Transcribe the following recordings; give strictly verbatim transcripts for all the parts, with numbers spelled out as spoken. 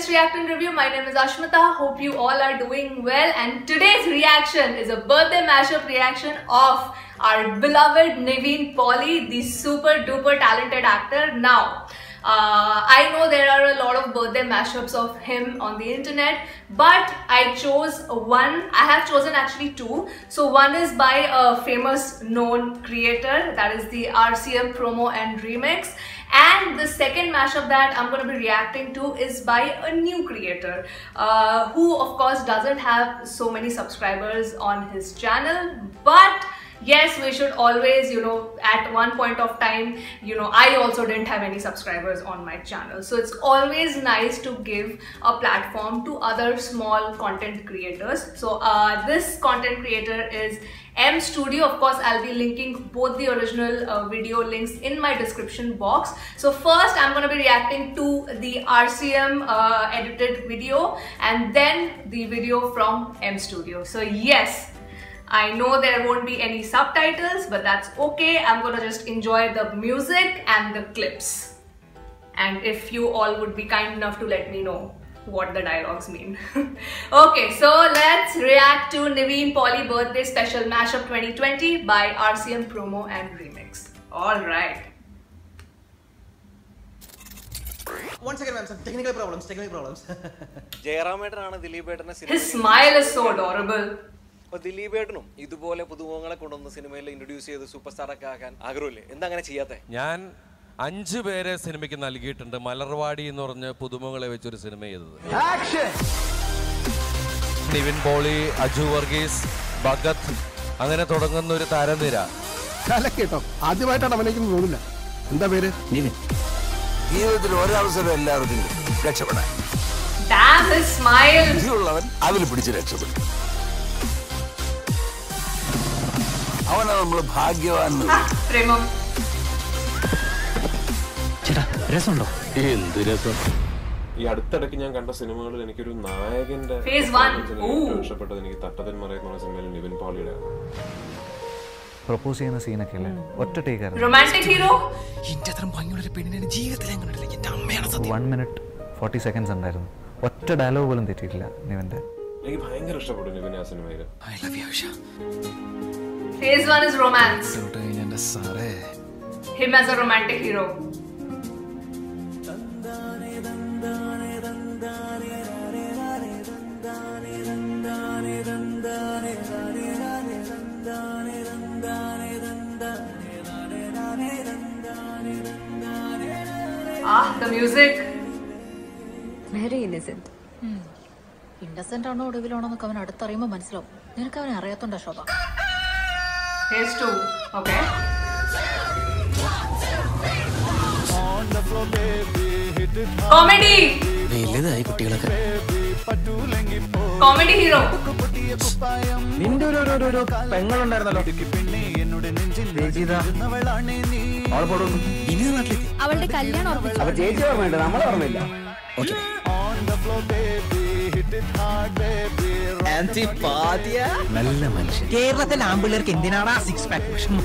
Let's React and Review. My name is Ashmita. Hope you all are doing well. And today's reaction is a birthday mashup reaction of our beloved Niveen Pauly, the super duper talented actor. Now, uh, I know there are a lot of birthday mashups of him on the internet, but I chose one. I have chosen actually two. So one is by a famous known creator, that is the R C M promo and remix. And the second mashup that I'm going to be reacting to is by a new creator uh, who of course doesn't have so many subscribers on his channel, but yes, we should always, you know, at one point of time, you know, I also didn't have any subscribers on my channel. So it's always nice to give a platform to other small content creators. So uh, this content creator is M Studio. Of course, I'll be linking both the original uh, video links in my description box. So first, I'm going to be reacting to the R C M uh, edited video and then the video from M Studio. So yes, I know there won't be any subtitles, but that's okay. I'm gonna just enjoy the music and the clips. And if you all would be kind enough to let me know what the dialogues mean. Okay, so let's react to Niveen Pauly Birthday Special Mashup twenty twenty by R C M Promo and Remix. Alright. One second, ma'am. Some technical problems. Technical problems. His smile is so adorable. But the Libetno, you do bole Puduanga on cinema introduce the superstar Agrule, and then Chiate. Yan Anju Bere cinematic and alligator and the Malarwadi nor Pudumonga cinema. Action! Niveen Pauly, Aju Varghese, Bhagat, and then a Totangan Taranira. Kalakato, Adivata American Rula. And the very Niveen. Here the Lord also a large catch up. Damn, his smile. You love it, I will put it at trouble. I want to Bhagyavan. Premam. Cheta, Resondo. In the Reson. Yadatakin and cinema and you Nag and Phase one. Ooh. Niveen Pauly. Propose in a scene. What to take her? Romantic hero? One minute, forty seconds under. What a dialogue will they take? I love you, Asha. Phase one is romance. Him as a romantic hero. Ah, the music. Very innocent. Hmm. Innocent or no, devil on the cover at Tarima Manslow. Then come and Araton the shop. Phase two. Okay. Comedy. Comedy hero. Antipathia? Kerala Ambular Kindinana six pack.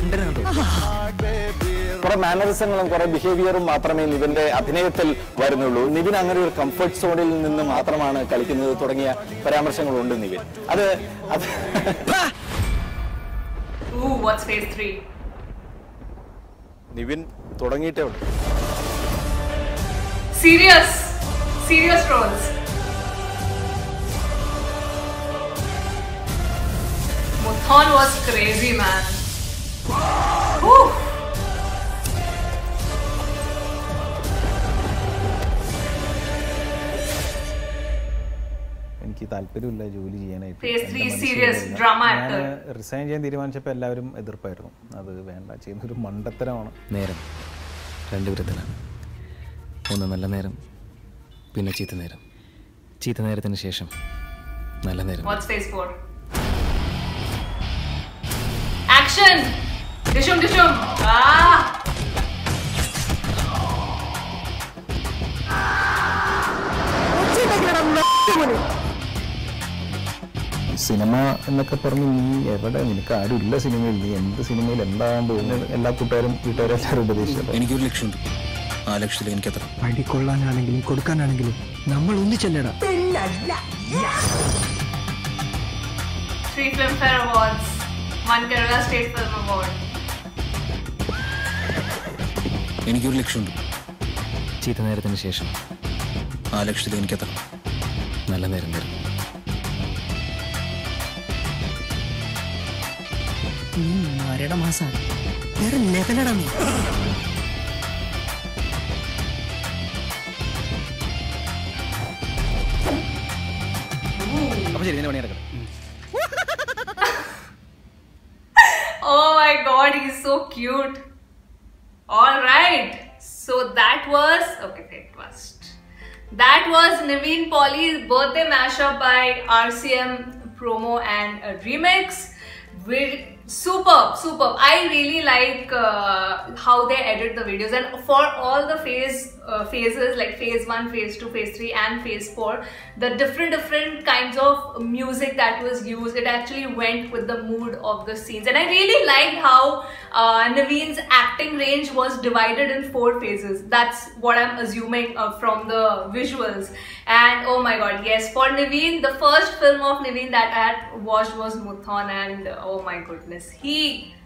For mannerism and behavior, Matrame Niveen Athinatil, Varnulu, Niveen Angry comfort zone in the Matramana, Kalikin, Torangia, Paramersing London Niveen. Other Ooh, what's phase three? Niveen Torangita. Serious. Serious roles. Muthon was crazy, man. Woo. Phase three serious drama actor. Resign and the Rivancha Pellarum other Pyro. Other than La Chain Mandatana. Nerum. Rendurana. Onamelanerum. Pinachitanerum. Chitaneran Shesham. Nalanerum. What's phase four? Action! Dishum dishum! Ah! Cinema and the Caperni, ever in the car, less cinema, and the cinema and the Ella Puterum, Puter, and any good election. ആ ലക്ഷത്തിൽ എനിക്കത്ര. അടിക്കൊള്ളാനാണെങ്കിലും കൊടുക്കാനാണെങ്കിലും നമ്മൾ ഒന്നിച്ചല്ലേടാ. Three Filmfare Awards, one Kerala State Film Award. എനിക്കൊരു ലക്ഷ്യമുണ്ട്. ചീത്ത നേരത്തിന് ശേഷം ആ ലക്ഷത്തിൽ എനിക്കത്ര നല്ല നേരം തരും. ആരുടെ മാസാണ് വേറെ ലെവലടാ നീ. അപ്പൊ ശരി, പണി നടക്കണം. Oh my god, he's so cute. All right, so that was okay. Wait, first that was Naveen Pauly's birthday mashup by R C M promo and a remix. With superb, superb. I really like uh, how they edit the videos, and for all the phase uh, phases like phase one, phase two, phase three, and phase four, the different different kinds of music that was used, it actually went with the mood of the scenes. And I really liked how uh, Naveen's acting range was divided in four phases. That's what I'm assuming uh, from the visuals. And oh my god, yes, for Naveen, the first film of Naveen that I had watched was Muthan, and uh, oh my goodness, he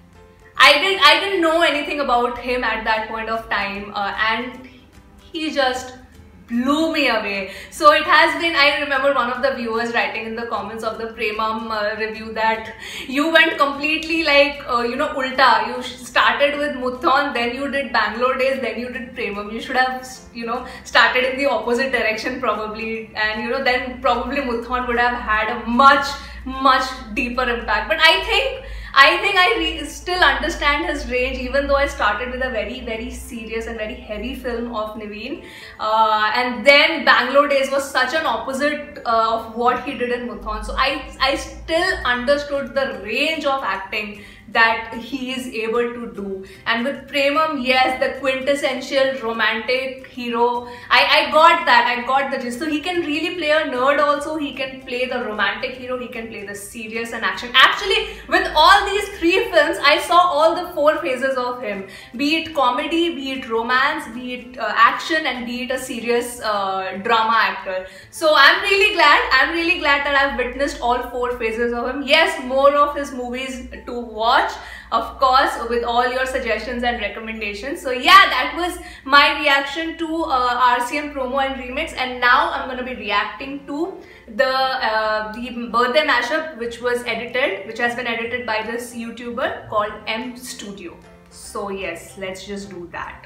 I didn't I didn't know anything about him at that point of time, uh, and he just blew me away. So it has been, I remember one of the viewers writing in the comments of the Premam uh, review that you went completely like uh, you know ulta. You started with Muthan, then you did Bangalore Days, then you did Premam. You should have you know started in the opposite direction probably, and you know then probably Muthan would have had a much much deeper impact. But I think I think I re still understand his range, even though I started with a very very serious and very heavy film of Naveen, uh, and then Bangalore Days was such an opposite uh, of what he did in Muthan. So I I still understood the range of acting that he is able to do. And with Premam, yes, the quintessential romantic hero, I, I got that, I got the gist. So he can really play a nerd also, he can play the romantic hero, he can play the serious and action. Actually, with all these three films, I saw all the four phases of him, be it comedy, be it romance, be it uh, action, and be it a serious uh, drama actor. So I'm really glad, I'm really glad that I've witnessed all four phases of him. Yes, more of his movies to watch, of course, with all your suggestions and recommendations. So yeah, that was my reaction to uh, R C M promo and remix, and now I'm going to be reacting to the uh, the birthday mashup, which was edited, which has been edited by this YouTuber called M Studio. So yes, let's just do that.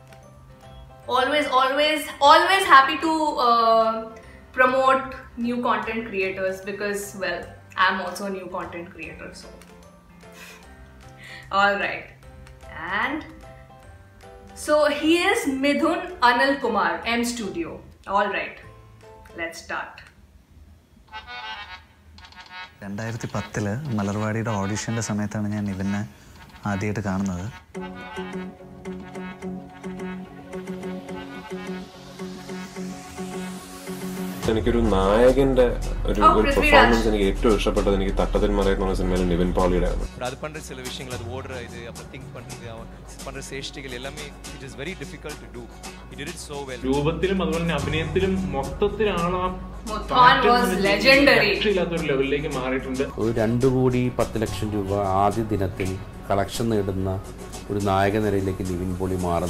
Always, always, always happy to uh, promote new content creators, because well, I'm also a new content creator, so. Alright, and so he is Midhun Anil Kumar, M Studio. Alright, let's start. രണ്ടായിരത്തി പത്തില് മലർവാടിയുടെ ഓഡിഷൻ്റെ സമയത്താണ് ഞാൻ ഇവനെ ആദ്യമായിട്ട് കാണുന്നത്. എനിക്കൊരു നായകന്റെ ഒരു പെർഫോമൻസ് എനിക്ക് ഏറ്റവും ഇഷ്ടപ്പെട്ടത് എനിക്ക് തട്ടത്തിൽ മറയുന്ന എന്ന സിനിമയിൽ നിവിൻ പോളിയുടെ ആണ്. அது பண்ற சில விஷயங்கள், அது ஓடுற இது, அப்புறம் திங்க் பண்றது, அவன் பண்ற சேஷ்டிகள் எல்லாமே it is very difficult to do. He did it so well. രൂപത്തിലും അതുപോലെ തന്നെ അഭിനയത്തിലും മൊത്തത്തിലാണ് ആ ലെജൻഡറി ലെവലിലേക്ക് മാറിയിട്ടുണ്ട്. ഒരു രണ്ടു കോടി പത്ത് ലക്ഷം രൂപ ആദ്യ ദിനത്തിൽ കളക്ഷൻ നേടുന്ന ഒരു നായക നിരയിലേക്ക് നിവിൻ പോളി മാറുന്നു.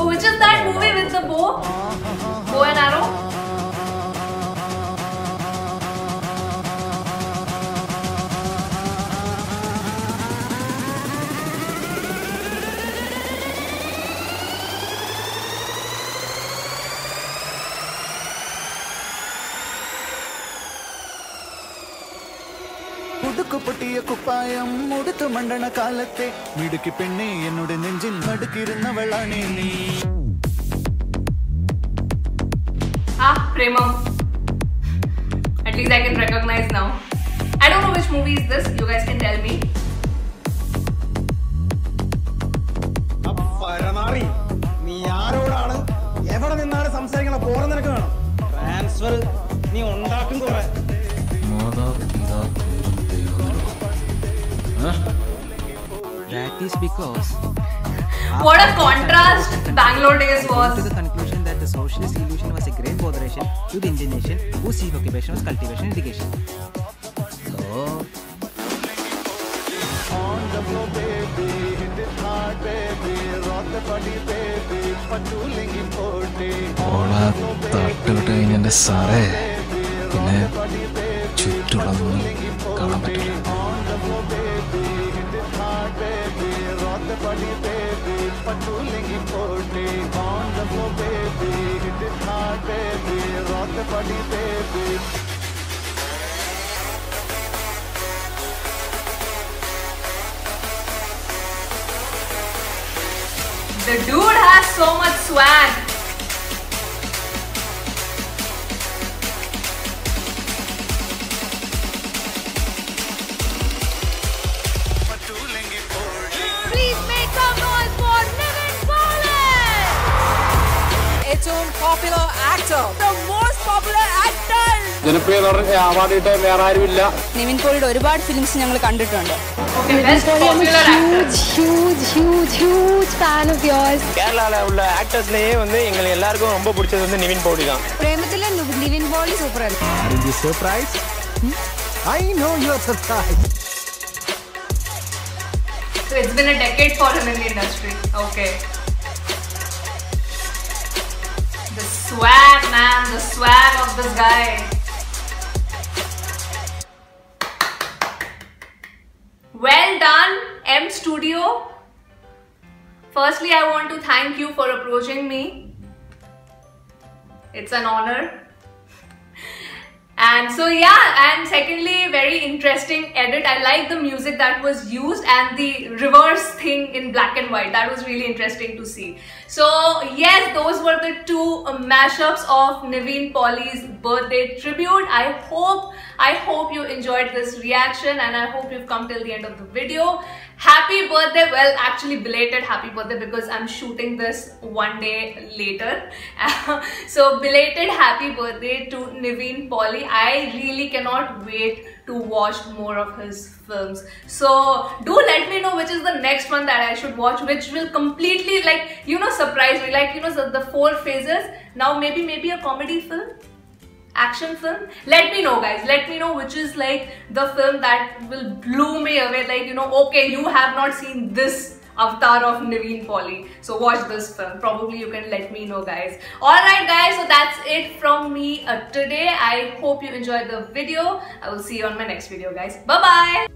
പൊട്ടിയ കുപ്പായം മുടുത്തു മണ്ടണ കാലത്തെ മിടുക്കി പെണ്ണെ എന്നോട് നെഞ്ചിൽ മടുക്കിരുന്നവളാണേ നീ. Ah, Premam. At least I can recognize now. I don't know which movie is this. You guys can tell me. പരനാറി, നീ ആരോടാണ് എവിടെ നിന്നാണ് സംസാരിക്കണം? പോറ നിനക്ക് വേണം ട്രാൻസ്ഫർ നീ ഉണ്ടാക്കും കുറെ. That is because what a contrast Bangalore Days was. To the conclusion socialist illusion was a great botheration to the Indian nation whose chief occupation was cultivation and education. So, on the floor, baby, hit it hard, baby, rock the body, baby, patrolling in forty. ഓളെ തട്ടുവിട്ട് കഴിഞ്ഞെൻ്റെ സാറേ പിന്നെ ചുറ്റുള്ളതൊന്നും കാണാൻ പറ്റില്ല. On the floor, baby, hit it hard, baby, rock the body, baby, patrolling in forty. On the floor, baby, hit it hard, baby, rock the body, baby. The dude has so much swag. Please make some noise for Nivin Pauly! ഏറ്റവും popular actor, the most popular actor. ജനപ്രിയ award വേറെ ആരുമില്ല. നിവിൻ പോളിയുടെ ഒരുപാട് films ഞങ്ങൾ കണ്ടിട്ടുണ്ട്. Okay, best popular actor. Huge, huge, huge fan of yours. கேரளால உள்ள ஆக்டர்ஸ்லயே வந்து எங்களுக்கு எல்லாருக்கும் ரொம்ப பிடிச்சது வந்து நிவின் போலி தான். പ്രേമത്തിലെ നിവിൻ പോളി സൂപ്പർ ആണ്. Aren't you surprised? Hmm? I know you're surprised. So it's been a decade for him in the industry. Okay. The swag, man, the swag of this guy. Well done, M Studio. Firstly, I want to thank you for approaching me. It's an honor. And so yeah, and secondly, very interesting edit. I like the music that was used and the reverse thing in black and white. That was really interesting to see. So yes, those were the two uh, mashups of Nivin Pauly's birthday tribute. I hope, I hope you enjoyed this reaction and I hope you've come till the end of the video. Happy birthday, well actually belated happy birthday because I'm shooting this one day later. So belated happy birthday to Nivin Pauly. I really cannot wait to watch more of his films. So do let me know which is the next one that I should watch, which will completely like, you know, surprise me. Like, you know, the, the four phases. Now maybe, maybe a comedy film, action film. Let me know guys, let me know which is like the film that will blow me away. Like, you know, okay, you have not seen this avatar of Nivin Pauly, so watch this film. Probably you can let me know guys. Alright guys, so that's it from me uh, today. I hope you enjoyed the video. I will see you on my next video guys. Bye bye.